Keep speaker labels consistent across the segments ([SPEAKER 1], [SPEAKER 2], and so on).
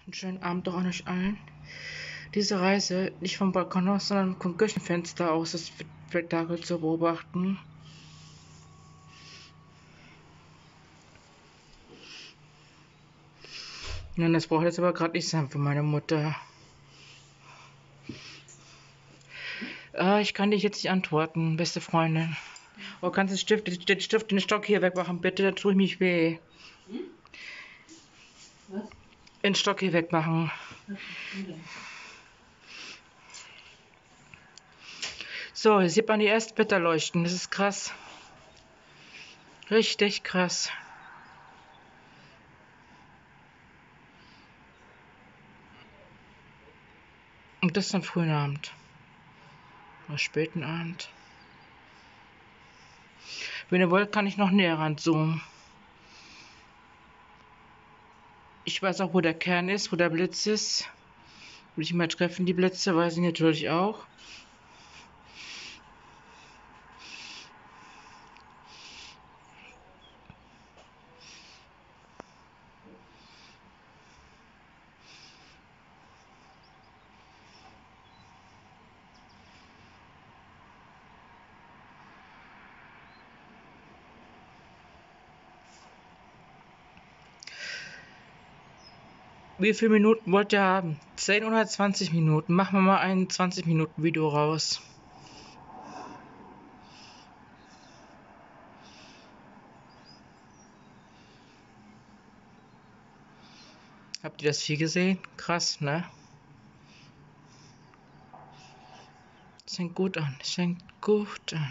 [SPEAKER 1] Einen schönen Abend auch an euch allen. Diese Reise nicht vom Balkon aus, sondern vom Küchenfenster aus das Spektakel zu beobachten. Nun, das braucht jetzt aber gerade nicht sein für meine Mutter. Ich kann dich jetzt nicht antworten, beste Freundin. Oh, kannst du den Stock hier wegmachen, bitte? Da tue ich mich weh.
[SPEAKER 2] Was?
[SPEAKER 1] Den Stock hier wegmachen. So, hier sieht man die ersten Blätter leuchten. Das ist krass. Richtig krass. Und das ist am frühen Abend. Oder späten Abend. Wenn ihr wollt, kann ich noch näher ranzoomen. Ich weiß auch, wo der Kern ist, wo der Blitz ist. Will ich mal treffen, die Blitze, weiß ich natürlich auch. Wie viele Minuten wollt ihr haben? 10 oder 20 Minuten? Machen wir mal ein 20 Minuten Video raus. Habt ihr das Vieh gesehen? Krass, ne? Das fängt gut an. Das fängt gut an.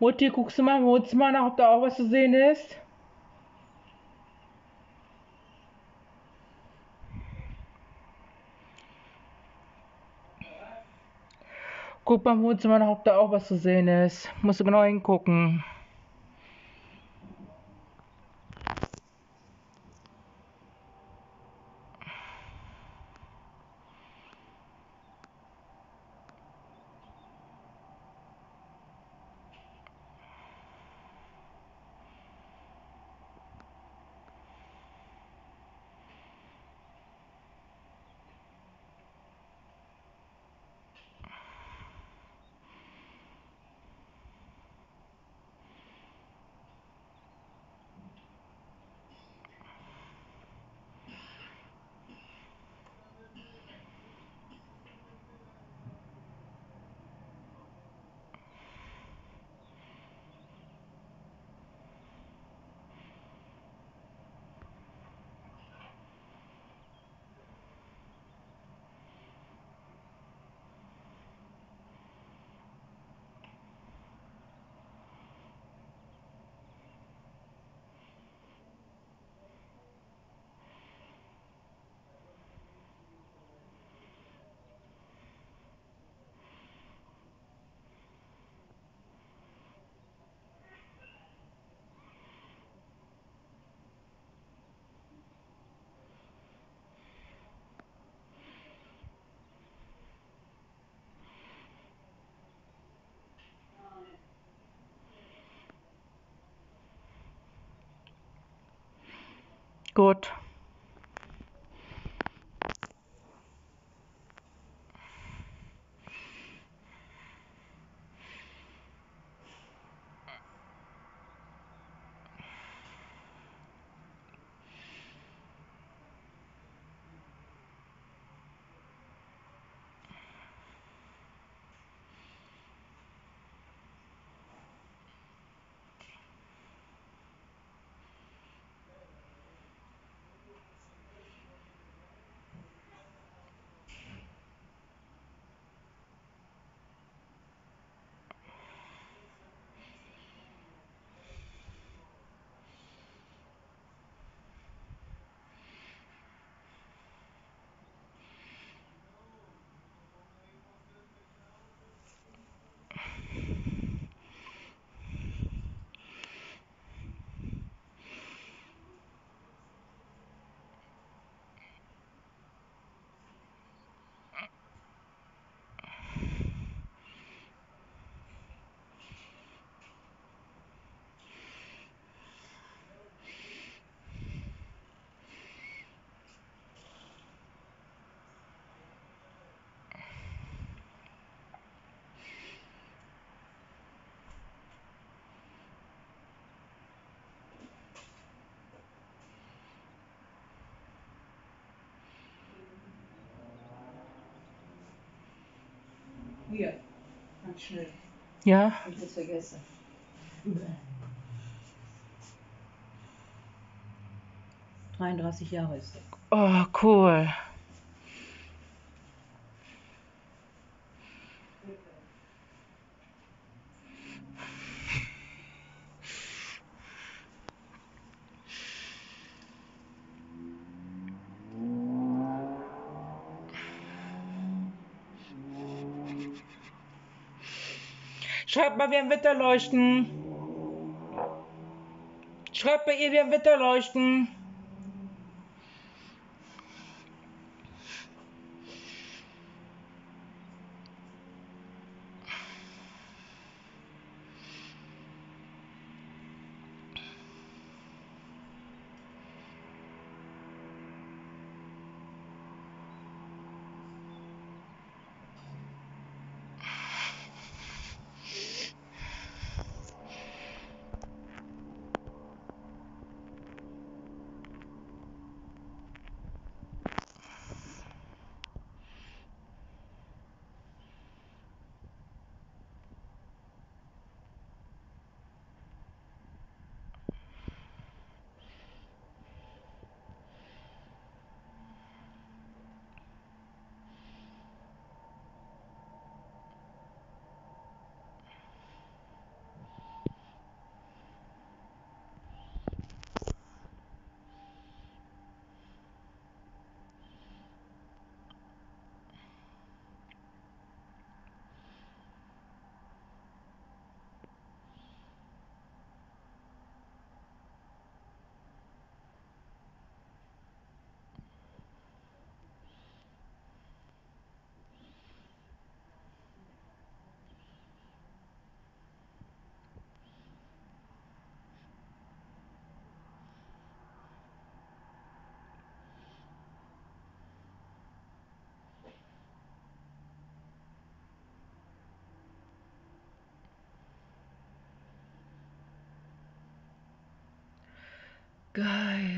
[SPEAKER 1] Mutti, guckst du mal im Wohnzimmer nach, ob da auch was zu sehen ist? Guck mal im Wohnzimmer nach, ob da auch was zu sehen ist. Musst du genau hingucken. Gut.
[SPEAKER 2] Hier, ganz schnell.
[SPEAKER 1] Ja?
[SPEAKER 2] Ich hab's vergessen. Bäh. 33 Jahre ist er.
[SPEAKER 1] Oh, cool. Schreibt mal, wir haben Wetterleuchten. Schreibt bei ihr, wir haben Wetterleuchten. Geil.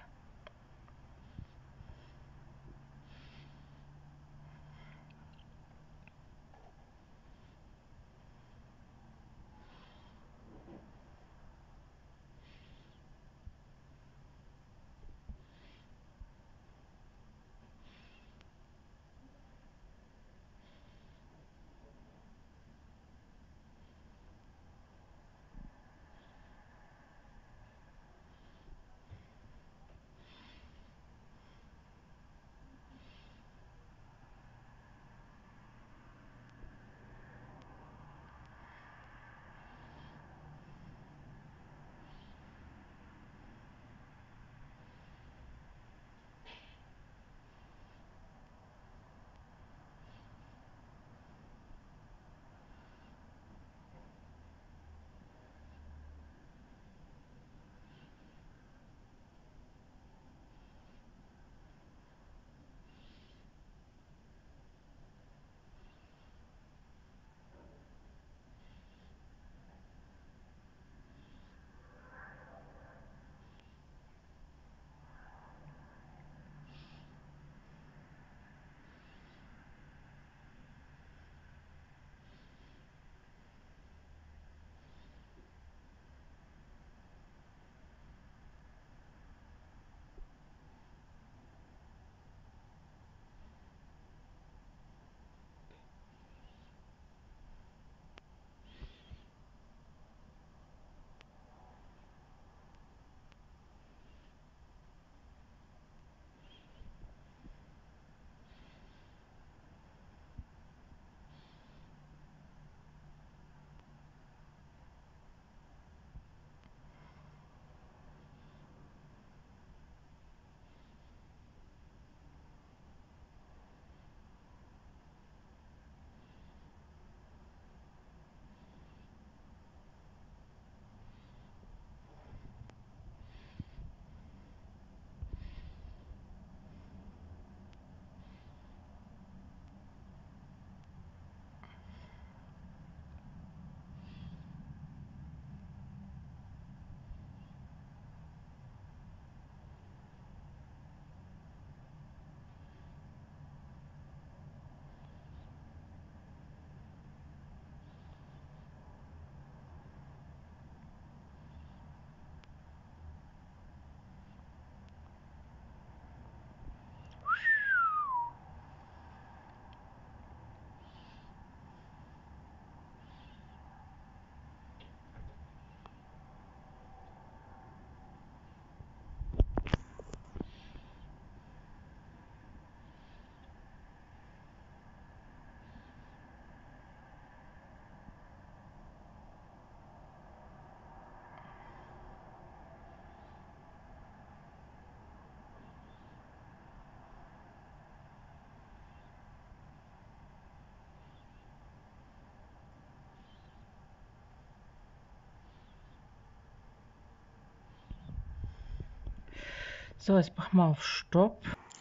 [SPEAKER 1] So, jetzt machen wir auf Stopp.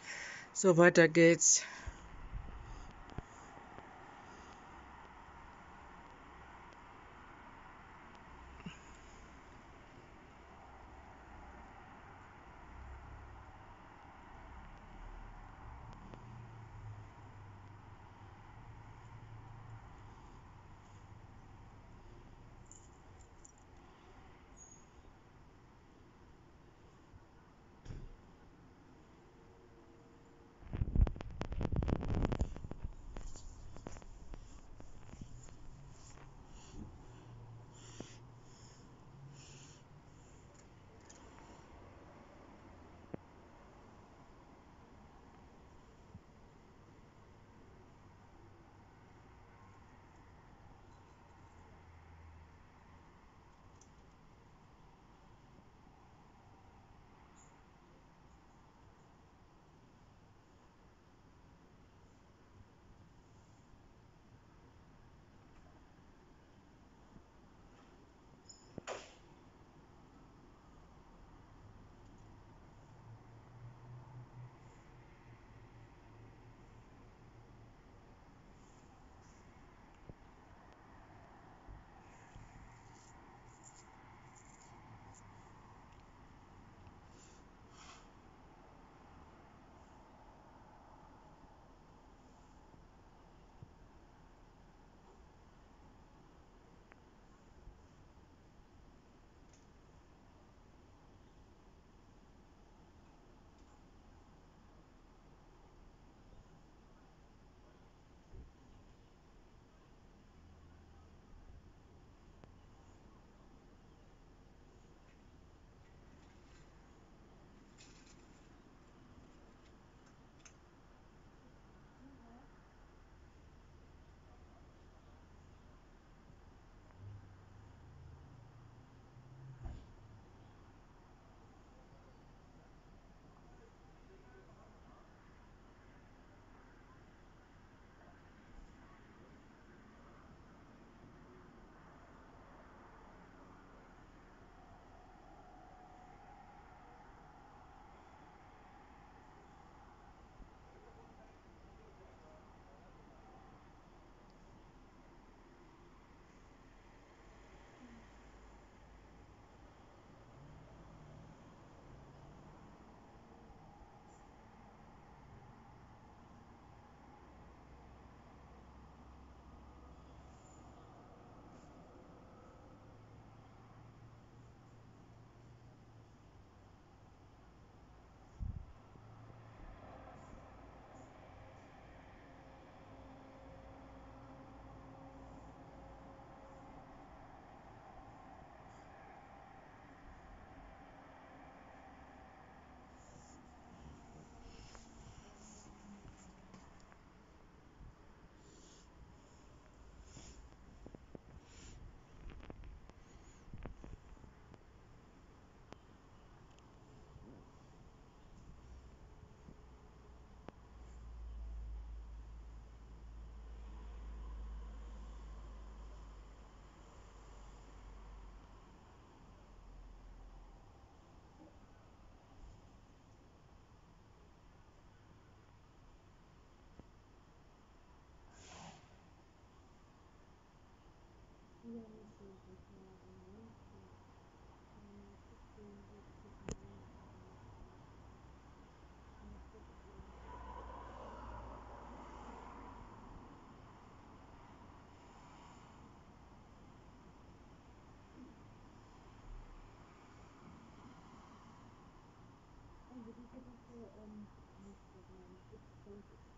[SPEAKER 1] So, weiter geht's.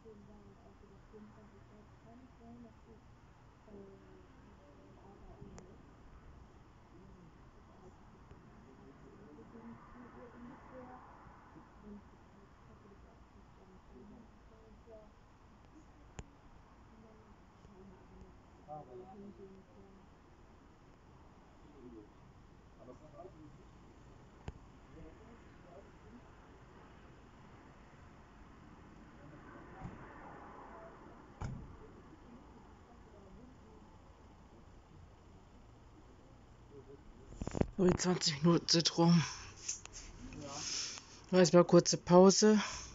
[SPEAKER 1] So, die 20 Minuten sind rum. War jetzt mal kurze Pause.